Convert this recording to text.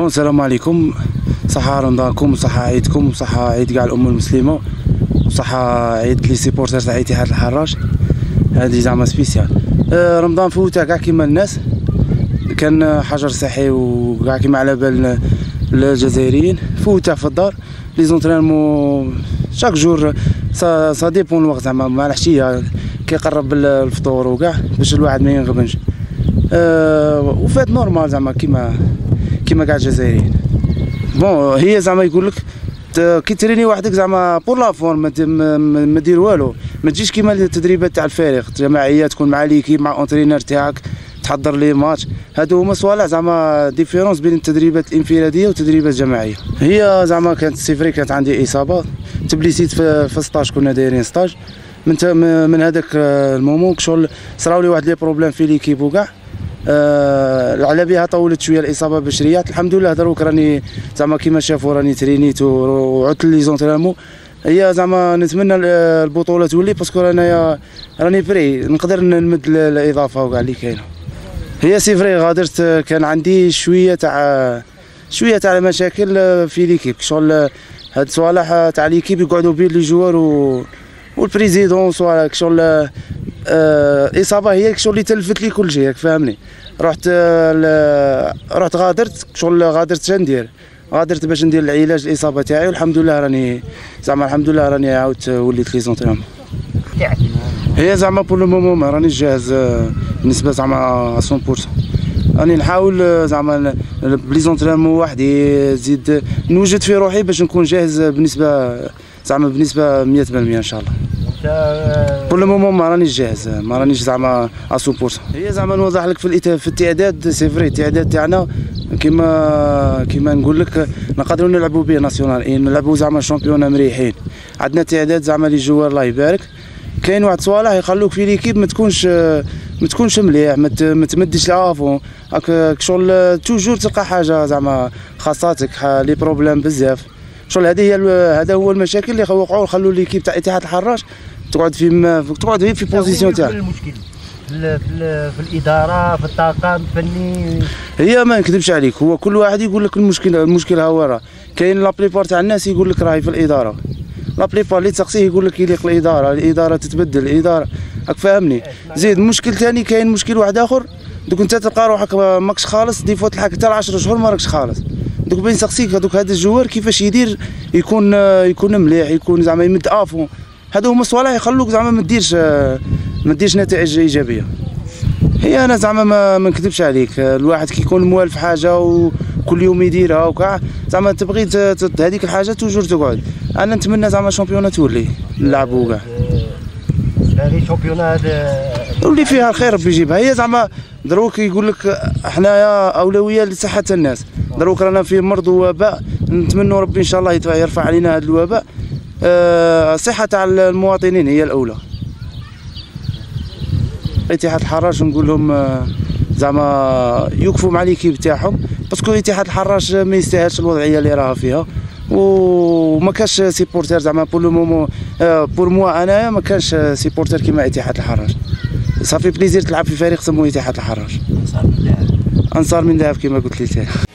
السلام عليكم. صحة رمضانكم وصحة عيدكم وصحة عيد كاع الأمة المسلمة وصحة عيد لي سيبورتر تاع اتحاد الحراش. هذه زعما سبيسيال. رمضان فوتها كاع كيما الناس، كان حجر صحي وكاع كيما على بال الجزائريين. فوتها في الدار لي زونترينمون شاك جور، سا ديبون الوقت زعما مع العشية كيقرب الفطور وكاع باش الواحد ما ينغبنش. وفات نورمال زعما كيما كاع الجزائريين. بون هي زعما يقول لك كي تريني وحدك زعما بور لا فورم ما دير والو، ما تجيش كيما التدريبات تاع الفريق جماعيه، تكون مع ليكيب مع اونترينر تاعك تحضر لي ماتش. هادو هما صوالح زعما ديفيرونس بين التدريبات الانفراديه والتدريبات الجماعيه. هي زعما كانت سيفري كانت عندي اصابه، تبليسيت في ستاج، كنا دايرين ستاج من هذاك المومون شغل صراو لي واحد لي بروبليم في ليكيب وكاع. على بها طولت شويه الاصابه باش ريحت. الحمد لله دروك راني زعما كيما شافوا راني ترينيت وعدت لي زونترينمون. هي زعما نتمنى البطوله تولي باسكو راني بري نقدر نمد الاضافه وكاع اللي كاينه. هي سي فري غادرت كان عندي شويه تاع مشاكل في ليكيب، شغل هاد الصوالح تاع ليكيب يقعدوا بين لي جوار والبريزيدون صوالح شغل اصابه هي شغل اللي تلفت لي كل شيء، فاهمني. رحت غادرت شغل غادرت ندير غادرت باش ندير العلاج الاصابه تاعي، والحمد لله راني زعما الحمد لله راني عاودت وليت لي زونترينمون. هي زعما بور لو مومون ما رانيش جاهز بالنسبه زعما 100%. راني نحاول زعما بلي زونترينمون وحدي زيد نوجد في روحي باش نكون جاهز بنسبه 100% ان شاء الله. بور لو مومون ما رانيش جاهز، ما رانيش زعما 100%. هي زعما نوضح لك في التعداد سي فري التعداد تاعنا كيما نقول لك نقدروا نلعبوا به ناسيونال، نلعبوا زعما شامبيون مريحين. عندنا تعداد زعما لي جوار الله يبارك. كاين واحد صوالح يخلوك في ليكيب ما تكونش مليح، ما تمدش لافون هاك شغل توجور تلقى حاجه زعما خاصاتك لي بروبليم بزاف. شغل هذا هو المشاكل اللي وقعوا خلوا ليكيب تاع اتحاد الحراش تقعد في بوزيسيون تاعها. المشكل في الاداره، في الطاقم الفني. هي ما نكذبش عليك، هو كل واحد يقول لك المشكل ها هو راه كاين لا بليبار تاع الناس يقول لك راهي في الاداره، لا بليبار اللي تسقسيه يقول لك يليق الاداره تتبدل الاداره، راك فاهمني. زيد مشكل ثاني، كاين مشكل واحد اخر، دوك انت تلقى روحك ماكش خالص، ديفوا تلحق حتى 10 شهور ما راكش خالص. دوك بين سقسيك هذوك هذا الجوار كيفاش يدير يكون مليح، يكون زعما يمد افون. هادو هما الصوالح يخلوك زعما ما ديرش نتائج ايجابيه. هي انا زعما ما نكذبش عليك، الواحد كيكون موالف حاجه وكل يوم يديرها وكاع زعما تبغي هذيك الحاجه توجور تقعد. انا نتمنى زعما شامبيونه تولي نلعبوا كاع هذه شامبيونات واللي فيها الخير ربي يجيبها. هي زعما دروك يقول لك حنايا اولويه لصحه الناس، دروك رانا في مرض ووباء، نتمنوا ربي ان شاء الله يرفع علينا هذا الوباء. الصحه تاع المواطنين هي الاولى. اتحاد الحراش نقول لهم زعما يوقفوا مع ليكيب تاعهم، باسكو اتحاد الحراش ما يستاهلش الوضعيه اللي راها فيها، وما كاش سيبورتر زعما بور لو مومون. بور موا انايا ما كاش سيبورتر كيما اتحاد الحراش. صافي بليزير تلعب في فريق سموه اتحاد الحراش. انصار من ذهب كيما قلت لي.